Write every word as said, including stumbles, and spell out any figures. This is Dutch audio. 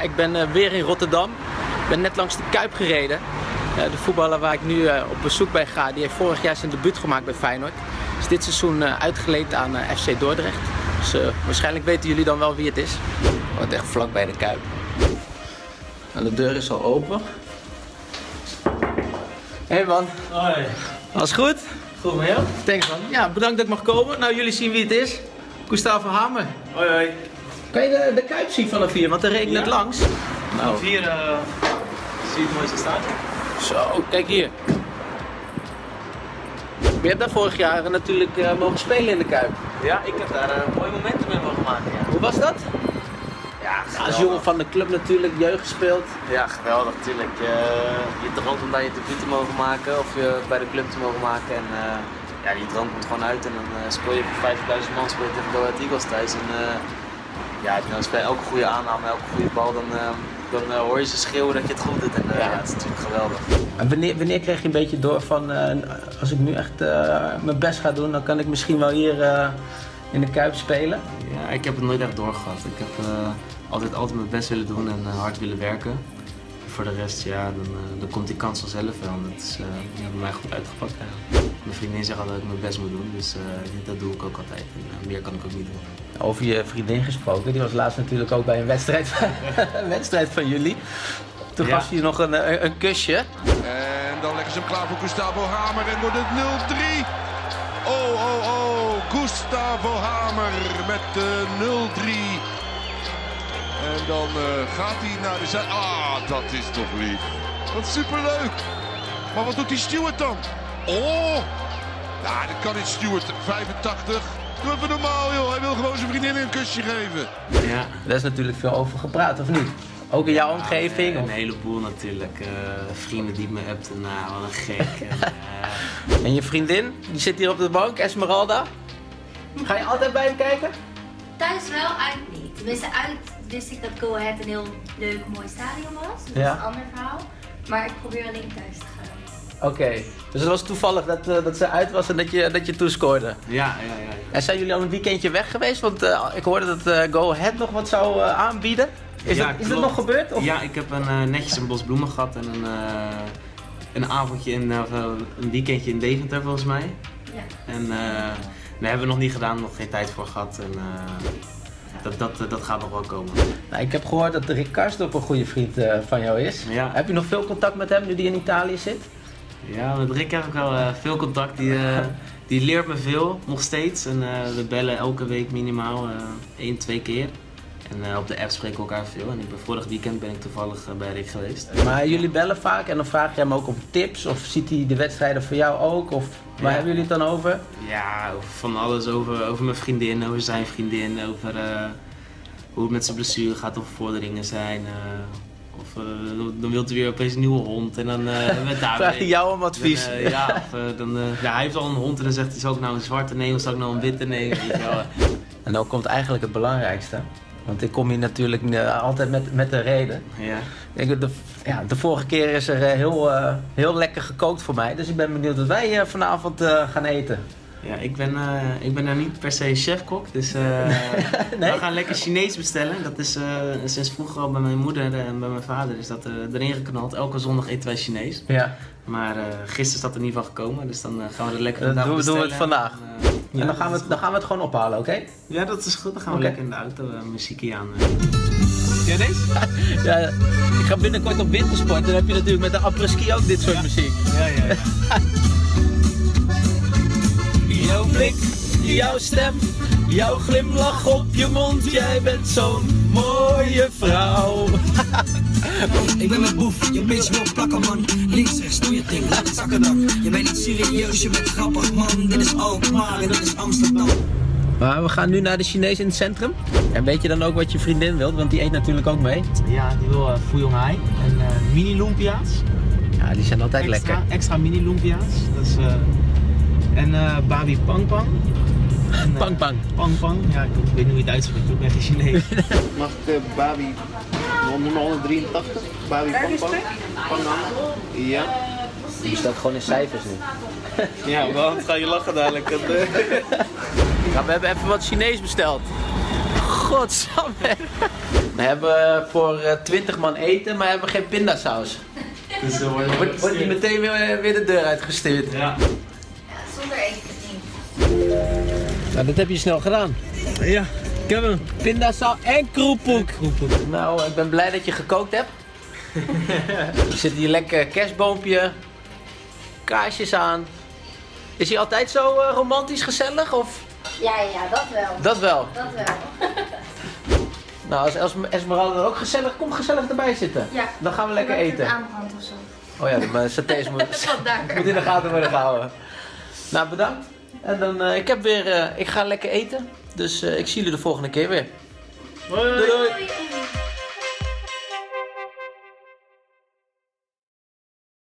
Nou, ik ben uh, weer in Rotterdam. Ik ben net langs de Kuip gereden. Uh, de voetballer waar ik nu uh, op bezoek bij ga, die heeft vorig jaar zijn debuut gemaakt bij Feyenoord. Is dit seizoen uh, uitgeleend aan uh, F C Dordrecht. Dus uh, waarschijnlijk weten jullie dan wel wie het is. Wat echt vlak bij de Kuip. En de deur is al open. Hé hey man. Hoi. Alles goed? Goed met jou? Thanks man. Ja, bedankt dat ik mag komen. Nou, jullie zien wie het is. Gustavo Hamer. Hoi hoi. Kan je de, de Kuip zien vanaf hier? Want er reed ik net langs. Nou. Nou. Vanaf hier uh, zie je het mooiste staan. Zo, kijk hier. Je hebt daar vorig jaar natuurlijk uh, mogen spelen in de Kuip. Ja, ik heb daar uh, mooie momenten mee mogen maken. Ja. Hoe was dat? Ja, ja, als jongen van de club natuurlijk, jeugd gespeeld. Ja, geweldig natuurlijk. Uh, je droomt om daar je debuut te mogen maken of je bij de club te mogen maken. En uh, ja, die droom komt gewoon uit en dan uh, speel je voor vijftigduizend man speel je tegen Go Ahead Eagles thuis. En, uh, ja, dan speel je elke goede aanname, elke goede bal, dan, uh, dan uh, hoor je ze schreeuwen dat je het goed doet. En uh, ja. Ja, het is natuurlijk geweldig. En wanneer, wanneer kreeg je een beetje door van, uh, als ik nu echt uh, mijn best ga doen, dan kan ik misschien wel hier uh, in de Kuip spelen? Ja, ik heb het nooit echt doorgehad. Ik heb uh, altijd, altijd mijn best willen doen en uh, hard willen werken. Voor de rest, ja, dan, uh, dan komt die kans vanzelf wel. En dat is uh, ja, bij mij goed uitgepakt. Ja. Mijn vriendin zegt altijd dat ik mijn best moet doen, dus uh, dat doe ik ook altijd. En, uh, meer kan ik ook niet doen. Over je vriendin gesproken, die was laatst natuurlijk ook bij een wedstrijd van, een wedstrijd van jullie. Toen ja. gaf je nog een, een, een kusje. En dan leggen ze hem klaar voor Gustavo Hamer en wordt het nul drie. Oh, oh, oh, Gustavo Hamer met de nul drie. En dan uh, gaat hij naar de zijde. Ah, dat is toch lief. Dat is superleuk. Maar wat doet die Stuart dan? Oh, nou, dat kan niet Stuart. vijfentachtig. Doe even normaal, joh. Hij wil gewoon zijn vriendin een kusje geven. Ja. Daar is natuurlijk veel over gepraat, of niet? Ook in jouw ja, omgeving? Een, een heleboel natuurlijk. Uh, vrienden die me appten, nou, wat een gek. En, uh... en je vriendin, die zit hier op de bank, Esmeralda. Ga je altijd bij hem kijken? Thuis wel, uit niet. Tenminste, uit wist ik dat Go Ahead een heel leuk, mooi stadion was. Dat ja. is een ander verhaal. Maar ik probeer alleen thuis te gaan. Oké, okay. Dus het was toevallig dat, uh, dat ze uit was en dat je, dat je toescoorde? Ja, ja, ja, ja. En zijn jullie al een weekendje weg geweest? Want uh, ik hoorde dat uh, Go Ahead nog wat zou uh, aanbieden. Is, ja, dat, is dat nog gebeurd? Of? Ja, ik heb een, uh, netjes een bos bloemen gehad en een, uh, een avondje, in, uh, een weekendje in Deventer volgens mij. Ja. En uh, daar hebben we nog niet gedaan, nog geen tijd voor gehad. En, uh, dat, dat, dat gaat nog wel komen. Nou, ik heb gehoord dat Rick Karsdorp een goede vriend uh, van jou is. Ja. Heb je nog veel contact met hem nu die in Italië zit? Ja, met Rick heb ik wel uh, veel contact. Die, uh, die leert me veel, nog steeds. En uh, we bellen elke week minimaal uh, één, twee keer. En uh, op de app spreken we elkaar veel. En ik ben, vorig weekend ben ik toevallig uh, bij Rick geweest. Maar jullie bellen vaak en dan vraag je hem ook om tips? Of ziet hij de wedstrijden voor jou ook? Of waar ja. hebben jullie het dan over? Ja, van alles over, over mijn vriendin, over zijn vriendin, over uh, hoe het met zijn blessure gaat, of vorderingen zijn. Uh, Of uh, dan wilt hij weer opeens een nieuwe hond en dan uh, daar vraagt hij jou om advies. Dan, uh, ja, of, uh, dan, uh, ja, hij heeft al een hond en dan zegt hij, zal ik nou een zwarte nemen of zal ik nou een witte nemen? Weet je wel. En dan komt eigenlijk het belangrijkste. Want ik kom hier natuurlijk uh, altijd met, met een reden. Ja. Ik, de, ja, de vorige keer is er uh, heel, uh, heel lekker gekookt voor mij. Dus ik ben benieuwd wat wij uh, vanavond uh, gaan eten. Ja, ik ben, uh, ik ben nou niet per se chefkok, dus uh, nee? we gaan lekker Chinees bestellen. Dat is uh, sinds vroeger al bij mijn moeder en bij mijn vader is dat uh, erin geknald. Elke zondag eten wij Chinees. Ja. Maar uh, gisteren is dat er in ieder geval gekomen, dus dan uh, gaan we er lekker vandaag doen, bestellen. Doen we het vandaag. En, uh, ja, en dan, gaan we het, dan gaan we het gewoon ophalen, oké? Okay? Ja, dat is goed. Dan gaan we okay. lekker in de auto uh, muziekje aan. Uh. Ken je deze? Ja, ik ga binnenkort op wintersport en dan heb je natuurlijk met de apres-ski ook dit soort ja. muziek. Ja, ja, ja. Jouw blik, jouw stem, jouw glimlach op je mond, jij bent zo'n mooie vrouw. Ik ben met boef, je bitch wil plakken man. Links, rechts, doe je ding, laat het zakken dan. Je bent niet serieus, je bent grappig man. Dit is Alkmaar en dat is Amsterdam. Maar we gaan nu naar de Chinees in het centrum. En weet je dan ook wat je vriendin wilt, want die eet natuurlijk ook mee. Ja, die wil uh, Fuyong Hai en uh, mini lumpia's. Ja, die zijn altijd extra, lekker. Extra mini lumpia's. Dat is, uh, en uh, babi pang pang. En, uh, pang pang. Pang pang, ja ik weet niet hoe je het uitspreekt, ik ben geen Chinees. Mag ik uh, babi nummer honderdrieëntachtig? Babi pang pang? Pang pang. Ja. Je staat gewoon in cijfers nu. Ja, want ga je lachen dadelijk. Ja, we hebben even wat Chinees besteld. Godsamme. We hebben voor uh, twintig man eten, maar hebben geen pindasaus. Dus dan wordt, Wordt, wordt die meteen weer, weer de deur uitgestuurd. Ja. Ja, zonder eten niet. Nou, dat heb je snel gedaan. Ja, ik heb hem. Pindasaus en kroephoek. Nou, ik ben blij dat je gekookt hebt. Er zit hier lekker kerstboompje, kaarsjes aan. Is hij altijd zo uh, romantisch gezellig of? Ja, ja, dat wel. Dat wel. Dat wel. Nou, als Els- Esmeralda er ook gezellig, kom gezellig erbij zitten. Ja. Dan gaan we lekker Met eten. een aanhand of zo. Oh ja, maar satés moet, Vandaar. moet in de gaten worden gehouden. Nou, bedankt. En dan, uh, ik heb weer, uh, ik ga lekker eten. Dus uh, ik zie jullie de volgende keer weer. Hoi. Doei doei. Doei.